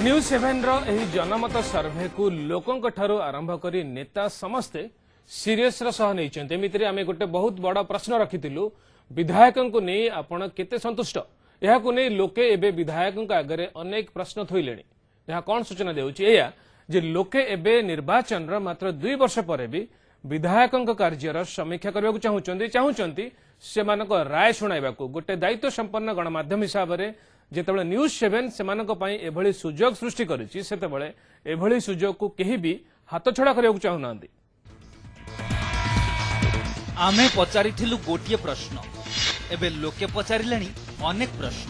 News 7 रो एही जनमत सर्वे को लोकंक ठारू आरंभ करी नेता समस्ते सीरियस सह नहीं एमितिरे आमे गोटे बहुत बड़ा प्रश्न रखिथिलु विधायकों को नहीं आपण केते संतुष्ट यह को नहीं लोके एबे विधायकों आगे अनेक प्रश्न थोइलेनी यह कौन सूचना देउची एया जे लोके एबे निर्वाचन रो मात्र 2 वर्ष परे भी विधायकों कार्यर समीक्षा करबा चाहूचंती सेमानक राय शुणाइबाकू गोटे दायित्व संपन्न गणमाध्यम हिसाब से जेतेबेले न्यूज 7 सेमानक पई एभली सुजोग सृष्टि करिछि सेतेबेले एभली सुजोग को केही भी हाथछड़ा करबाकू चाहुनांती। आमे पचारिथिलु गोटिए प्रश्न एबे लोके पचारिलेनी अनेक प्रश्न।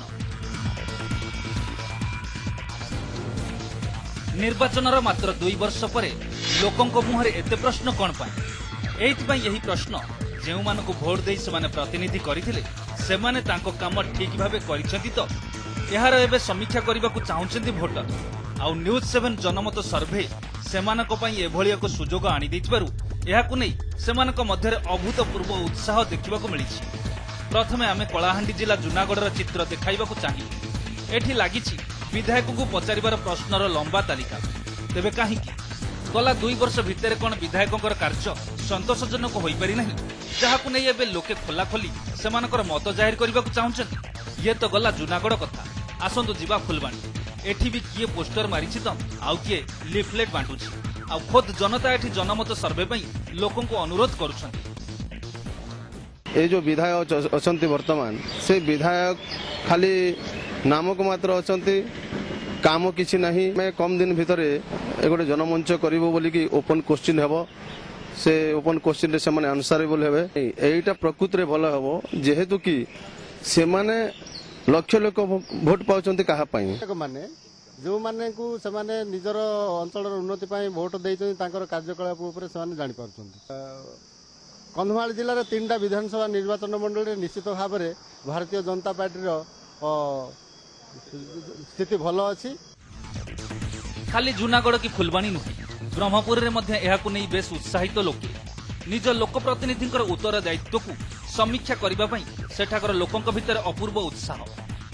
निर्वाचनर मात्र 2 वर्ष परे लोकंक मुहरे एते प्रश्न कोन पाए एइथिपई यही प्रश्न जेउ मानको भोट देई सेमाने प्रतिनिधि करिथिले सेमाने तांको काम ठीक भाबे करिसेंती तो यार एबे समीक्षा करबाकू चाहुचंती भोटर आउ न्यूज 7 जनमत सर्वे सेमानको पई एभली एक सुजोग आनी दैथिबारु याकू नै सेमानको मध्यरे अभूतपूर्व उत्साह देखिबाकू मिलिछि। प्रथमे आमे कलाहांडी जिला जुनागढ़र चित्र देखाइबाकू चाहि एठी लागिछि विधायकको पचारिबार प्रश्नर लंबा तालिका तेबे काहीकि गला 2 वर्ष भितर कोन विधायकଙ୍କର कार्य संतोषजनक होई पारि नाही जहाकू नै एबे लोके खोला खोली सेमानकर मत जाहिर करबाकू चाहुचंती। ये तो गला जुनागढ़ कथा आसंतु जीवा फुलबाणी एठी भी किए पोस्टर मारिछि तो आउ किए लिफलेट बांटुछि आ खुद जनता एठी जनमत सर्वे पई लोकन को अनुरोध करूछंती। ए जो विधायक अछंती वर्तमान से विधायक खाली नामक मात्र अछंती काम किछि नाही मैं कम दिन भितरे एगोटे जनमंच करिवो बोली कि ओपन क्वेश्चन हेबो से ओपन क्वेश्चन रे सेमाने आंसरेबल हेबे एइटा प्रकृति रे भलो हेबो जेहेतु कि सेमाने लक्ष लोक भोट पाउचंती कहा पई माने जो माने को सेमाने निजर अंचल उन्नति पई भोट देइचंती तांकर कार्यकलाप ऊपर सेमाने जानि पाउचंती। कंधमाल जिल्ला रे 3टा विधानसभा निर्वाचन मंडल रे निश्चित भाव में भारतीय जनता पार्टी रो स्थिति भलो अछि। खाली जुनागढ़ की फुलबाणी नुहे ब्रह्मपुर रे मध्य एहाकू नै बेस उत्साहित लोके निज लोकप्रतिनिधिंकर उत्तरदायित्व को समीक्षा करबा पई सेठाकर लोकंक भितर अपूर्व उत्साह।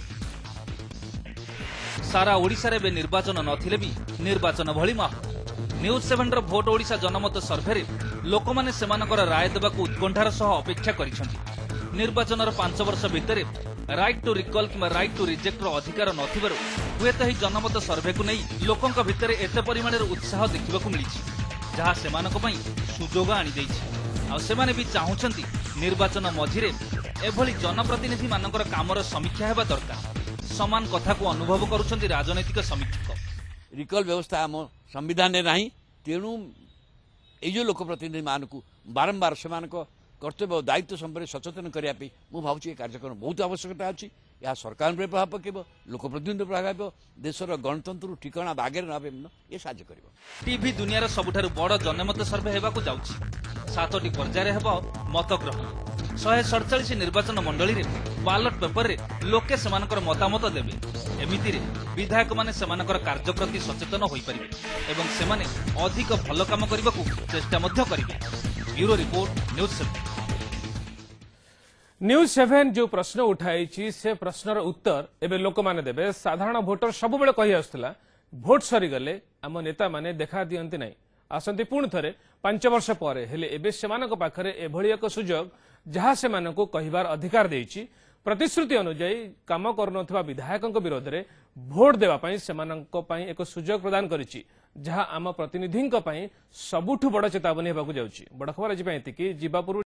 सारा ओडिसा रे बे निर्वाचन नथिले भी निर्वाचन भली माहौल न्यूज 7 रो भोट ओडिसा जनमत सर्वे रे लोकमाने सेमानकर राय देबाकू उत्कंठार सह अपेक्षा करिसंती। निर्वाचनर 5 वर्ष भितर राइट टू रिकॉल किंबा राइट टू रिजेक्ट रो अधिकार नथिबारु हुए तो ही जनमत सर्वे को नहीं लोकंक भितर एते परिमाण उत्साह देखिबाकू मिलिछि जहा सेमानक पई सुजोग आनी दैछि आ सेमाने भी चाहुचंती निर्वाचन मझिरे एभली जनप्रतिनिधि मानकर कामर समीक्षा हेबा दरकार। समान कथा को अनुभव करूछंती राजनैतिक समीक्षक। रिकॉल व्यवस्था आम संविधान में नहीं तेणु ये लोकप्रतिनिधि मानक बारंबार से कर्तव्य और दायित्व संपर्क सचेतन करने मुझे भावी कार्यक्रम बहुत आवश्यकता अच्छी यह सरकार पर प्रभाव पकेब लोकप्रतिनिधि प्रभाव देशर गणतंत्र ठिकाना बागे ये साहाय्य कर। टीवी दुनियार सबुठारु बड़ जनमत सर्वे हेबाकू जाउछि 7टी पर्यायर हेबो मतग्रहण 147 निर्वाचन मंडली रे बालट पेपर रे लोके सेमानकर मतामत देबे एमिति रे विधायक माने सेमानकर कार्य प्रति सचेतन होई परिबे एवं सेमाने अधिक भल काम करबाकू चेष्टा मध्य करिवे। ब्यूरो रिपोर्ट न्यूज 7 जो प्रश्न उठाई से प्रश्नर उत्तर एबे लोक माने देबे साधारण भोटर सब बेले कहि आस्तला भोट सरी गले आम नेता माने देखा दियंती नाही आसंती पुणी थरे 5 वर्ष परे हेले एबे सेमानक पाखरे एभली एक सुजोग जहा सेमानकू कहिबार अधिकार देइछि प्रतिश्रुति अनुसार काम करनथवा विधायकक विरोध रे भोट देवा पई सेमानक पई एक सुजोग प्रदान करिछि जहा आम प्रतिनिधिंक पई सबुठु बड़ चेतावनी हेबाकू जाउछि। बड़ खबर आज पई एतिकी जीवापुर।